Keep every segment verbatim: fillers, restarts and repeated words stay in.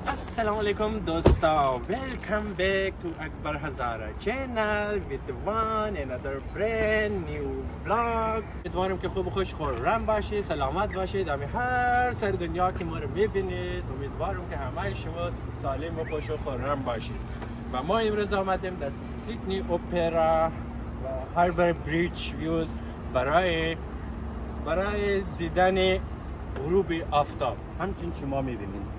Assalamu alaikum dosta, welcome back to Akbar Hazara channel with one another brand new vlog. امیدوارم که خوب و خوش خورم باشید، سلامت باشید، همه هر سر دنیا که ما رو میبینید. امیدوارم که همه شما سالم و خوش و خورم باشید. و ما امروز آمدیم در سیدنی اپرا و هاربر بریج ویوز برای برای دیدن غروب آفتاب. همچنین شما میبینید.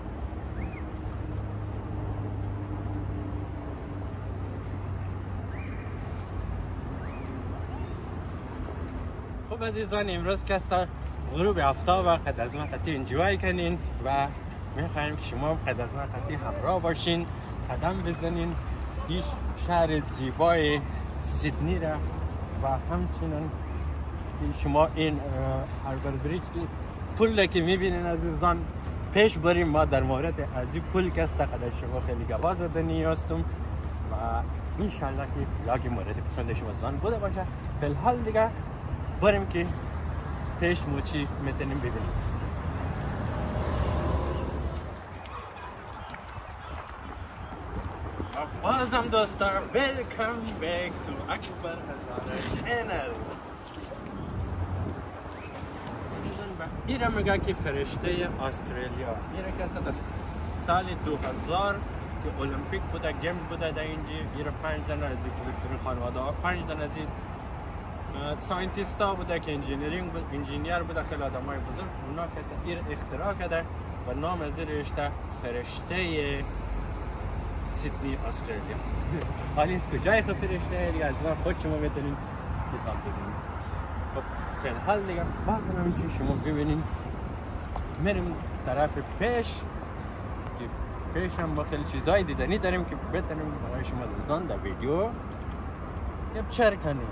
خب عزیزان، امروز که است غروب آفتاب و قد از ما خطی انجوای کنین و میخوایم که شما قد از ما خطی همراه باشین، قدم بزنین این شهر زیبای سیدنی را و همچنین شما این هاربر بریج پل که میبینین عزیزان. پیش بریم ما در مورد از این پل که است قد شما خیلی گواه زدنی هستم و انشالله که ولاگ مورد پسند شما زان بوده باشه. فی الحال دیگه بریم که پیش موچی میتونیم ببینیم. بازم دوستا، ویلکم بیک تو اکبر هزاره چینل. ایره میگه که فرشته استرالیا. ایره که از سال دو هزار که المپیک بوده، گیم بوده در اینجا. ایره پنج دنه از این بزرگترین خانواده ها، پنج دنه از این ساینتیست ها بوده که انجینیرینگ بود، انجینیر بوده، خیلی آدم های بزرگ. اونا کسی ایر اختراع کرده و نام از این رشته فرشته سیدنی استرالیا. حالا این کجای خود فرشته دیگه از خود شما میتونین حساب بزنید. خب فی الحال دیگه بازم همچنین شما ببینین میریم طرف پیش که پیش هم با خیلی چیزایی دیدنی داریم که بتونیم برای شما دوستان در ویدیو کپچر کنیم.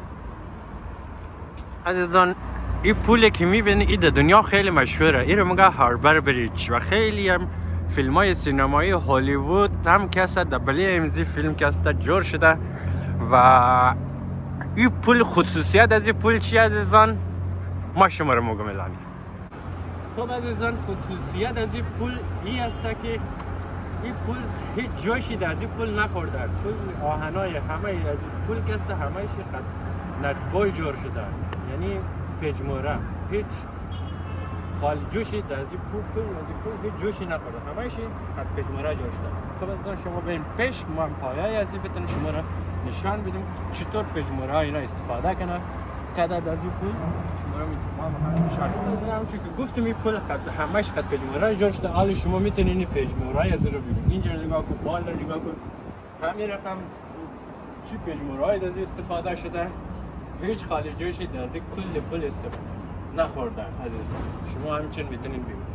عزیزان، این پولی که میبینید این در دنیا خیلی مشهوره. این رو میگه هاربر بریج و خیلی هم فیلم های سینمایی هالیوود هم که است در بلی امزی فیلم که است جور شده. و این پول خصوصیت از این پول چی عزیزان؟ ما شما رو میگم الان. خب عزیزان، خصوصیت از این پول این است که این پول هیچ جوشی از این پول نخورده. پول آهنای همه از این پول که است همه‌اش نتبای جور شده، یعنی پجموره. هیچ خال جوشی در این پول پول از این پول هیچ جوشی نخورده، همه‌اش خط پجموره جور شده. خب عزیزان شما ببین پیش ما پایه‌ای از این بتونیم شما را نشان بدیم چطور پجموره ها اینا استفاده کنه کده از این پول. شما را میتونم نشان بدم چون که گفتم این پول همه‌اش خط پجموره جور شده. حالا شما میتونید این پجموره از رو ببینید. اینجا نگاه کن، بال رو نگاه کن، همین رقم چی پجموره های از استفاده شده. هیچ خالی جوشی در کل پل استفاده نخورده عزیزان. شما همچنین میتونین ببینید.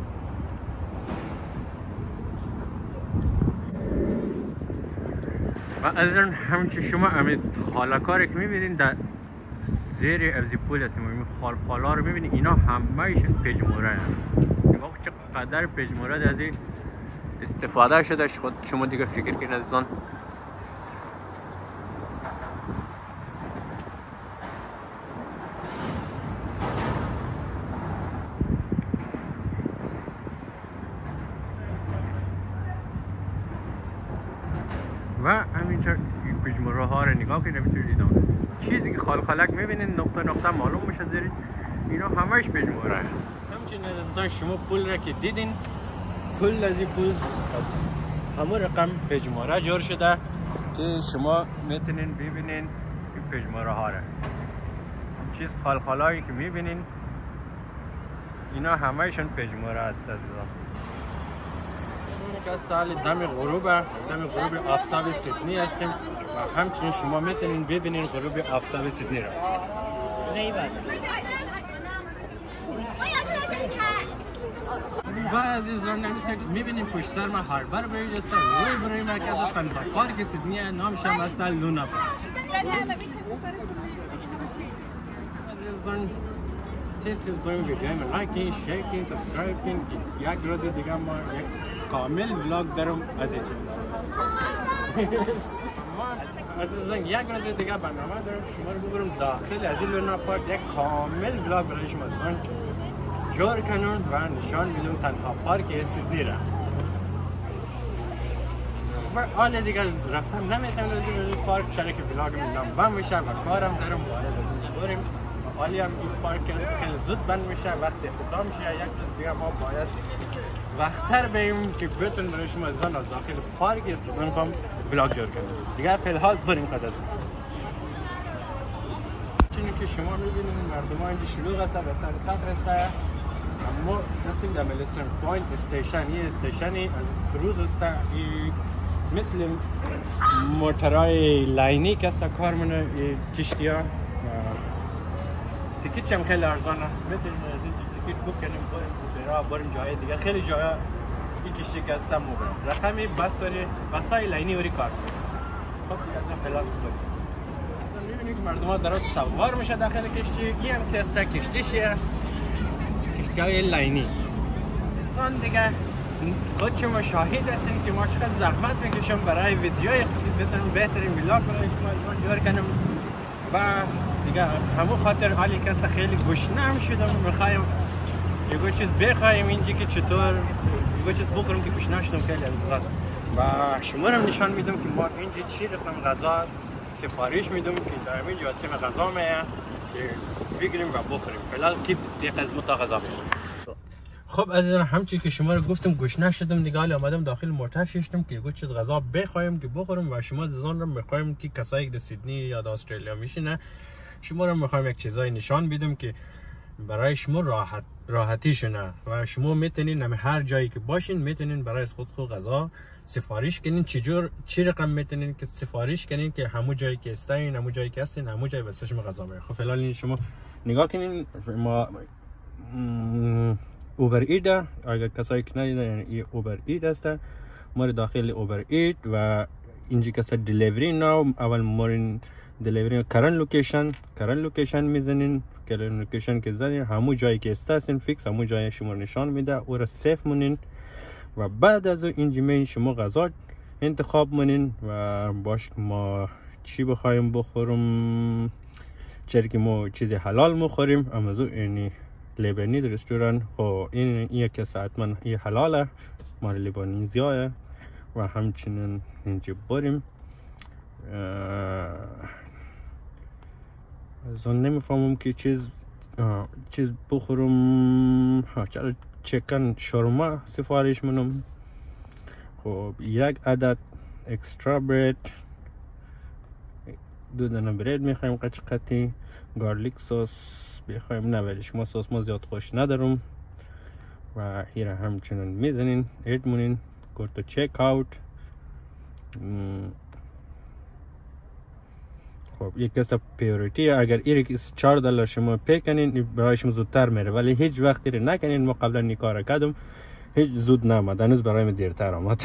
و عزیزان همچنین شما همین خالکاری که میبینید در زیر از پل هستیم، این خال خالا رو میبینید، اینا همه‌شون پجموره هستند. نگاه چقدر پجموره از این استفاده شده. خود شما دیگه فکر کنید عزیزان. و همینطور این پجموره ها رو نگاه کنید. میتونید چیزی که خال خالک میبینید نقطه نقطه معلوم میشه زیر اینا همش پجموره هست. همچنین عزیزان شما پول را که دیدین، کل از این پول همون رقم پجموره جور شده که شما میتونین ببینین این پجموره ها را. چیز خال خالایی که میبینین اینا همهشون پجموره هست عزیزان. که سال دم غروب دم غروب آفتاب سیدنی هستیم و همچنین شما میتونین ببینین غروب آفتاب سیدنی را. و عزیزان میبینین پشت سر ما هاربر بریج است. روی برای مرکز تنها پارک سیدنی، نامش هم است لونا پارک. عزیزان تست کنیم ویدیو ما لایک، شیر کنید، سابسکرایب کنید. یک روز دیگه ما یک کامل ولاگ دارم از این چنل. عزیزان یک روز دیگه برنامه دارم شما رو ببرم داخل از این لونا پارک، یک کامل ولاگ برای شما جور کنم و نشان میدم تنها پارک سیدنی را. و حال دیگه رفتم نمیتونم در پارک چرا که ولاگ میدم بند میشه و کارم دارم باید از بریم حالی هم این پارک خیلی زود بند میشه وقتی افتتاح میشه یک روز دیگه ما باید وقتتر بریم که بتونیم برای شما از داخل پارک استفاده کنم ولاگ جور کنیم دیگه فی الحال بریم قدر چونی که شما میبینید مردم ها اینجا شلوغ هست و سر سفر هست اما رسیم در ملستن پوینت استیشن یه استیشنی از کروز هست مثل موترهای لاینی که هست کار منه کشتی ها تیکیت هم خیلی ارزانه میتونیم تیکیت بوک کنیم بریم برای بریم جای دیگه خیلی جاها این کشتی که هست هم بریم رقمی بس داری بس های لاینی وری کار خب دیگه از فعلا بکنیم میبینید که مردم ها درست سوار میشه داخل کشتی این هم که هست کشتیشه کشتی های لاینی آن دیگه خود شما شاهد هستین که ما چقدر زحمت میکشم برای ویدیوی بتونم بهترین ویلاگ برای شما جور کنم و دیگه همون خاطر حالی که است خیلی گشنه هم شدم میخوایم یه چیز بخوایم اینجا که چطور یه چیز بخورم که گشنه شدم خیلی از غذا و شما رو نشان میدم که ما اینجا چی رقم غذا سفارش میدم که در همین جاسم غذا میه که بگیریم و بخوریم فعلا کیپ استیق از متا غذا میدم خب عزیزان همچنین که شما رو گفتم گشنه شدم دیگه حالا آمدم داخل موتر ششتم که یه چیز غذا بخوایم که بخورم و شما عزیزان رو میخوایم که کسایی که در سیدنی یا در استرالیا میشینه شما رو میخوایم یک چیزای نشان بدم که برای شما راحت راحتی شونه و شما میتونین هم هر جایی که باشین میتونین برای خود خود غذا سفارش کنین چجور چی رقم میتونین که سفارش کنین که همون جایی که استین همون جایی که هستین همون جایی واسه شما غذا میره. خب فعلا شما نگاه کنین ما اوبر ایت اگر کسایی که ندیدن یعنی این اوبر ایت هست ما داخل اوبر ایت و اینجا که دلیوری ناو اول مورین دلیوری کرن لوکیشن کرن لوکیشن میزنین کرن لوکیشن که زدین همون جایی که استاسین فیکس همون جایی شما نشان میده او را سیف مونین و بعد از اینجا می شما غذا انتخاب مونین و باش ما چی بخوایم بخورم چرا که ما چیز حلال مخوریم اما زو یعنی لیبنی رستوران خب این این یک ساعت من این حلاله مال لیبانیزیه و همچنین اینجا بریم زن نمیفهمم که چیز چیز بخورم ها چرا چکن شورما سفارش منم خب یک عدد اکسترا برید دو دانه برید میخوایم قچ قطی گارلیک سس بخوایم نه ولی شما سس ما زیاد خوش ندارم و هیره همچنان میزنین اید مونین go to check out خب یک کس پیوریتی اگر ایرک چهار دلار شما پی کنین برای شما زودتر میره ولی هیچ وقت ایره نکنین ما قبلا نی کار کردم هیچ زود نامد هنوز برای من دیرتر آمد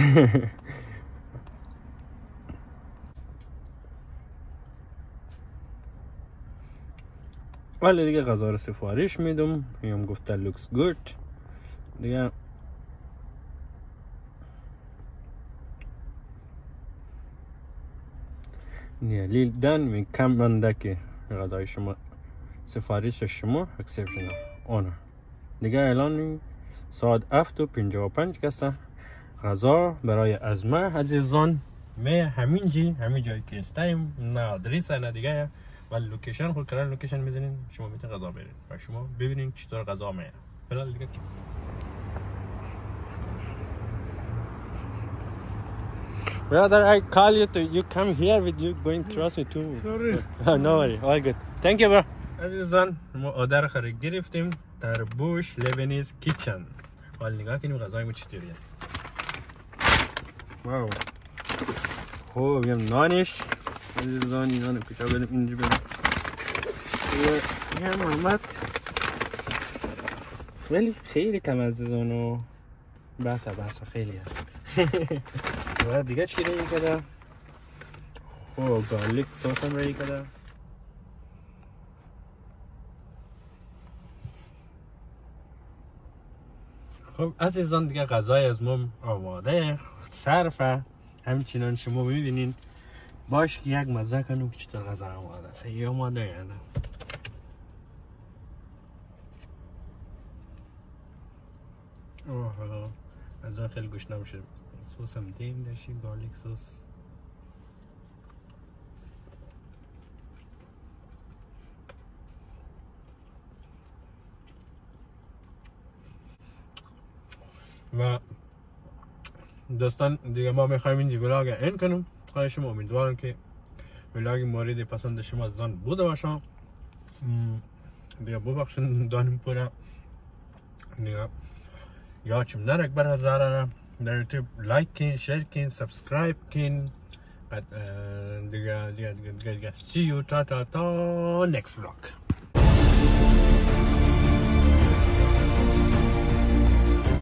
ولی دیگه غذا رو سفارش میدم هم گفته لوکس گود دیگه نیالی دن می کم منده که غذای شما سفارش شما اکسپشن آنه دیگه الان ساعت هفت و پنجاه و پنج کسته غذا برای از ما عزیزان می همین جی همین جایی که استایم نه آدرس نه دیگه ولی لوکیشن خود کردن لوکیشن میزنین شما میتونید غذا برید و شما ببینین چطور غذا میاد فعلا دیگه کیست Brother, I call you to you come here with you going trust me too. Sorry. No worry, all good. Thank you, bro. عزیزان ما آدر خرید گرفتیم در بوش لبنیز کیچن. حال نگاه کنیم غذای ما چطوریه. واو. خوب یم نانش. عزیزان نان کجا بدیم اینجا بدیم. یه محمد. ولی خیلی کم عزیزان و بسه بسه خیلی هست. و دیگه چی رایی کده؟ خب گارلیک سوس هم رایی کده خب عزیزان دیگه غذای از ما آماده صرفه همچنان شما میبینین باش که یک مزه کنم که چطور غذا آماده است یه آماده یا نه اوه از آن خیلی گوشنم شد سس هم دیم داشتیم، گارلیک سس. و دوستان دیگه ما میخوایم این ولاگ این کنم. خواهش شما امیدوارم که ولاگ مورد پسند شما از دان بوده باشه. دیگه ببخشید دانم پورا دیگه یادشم نرک بر هزاره در یوتیوب لایک کن، شیر کن، سابسکرایب کن. دیگه دیگه دیگه دیگه سی یو تا تا تا next vlog.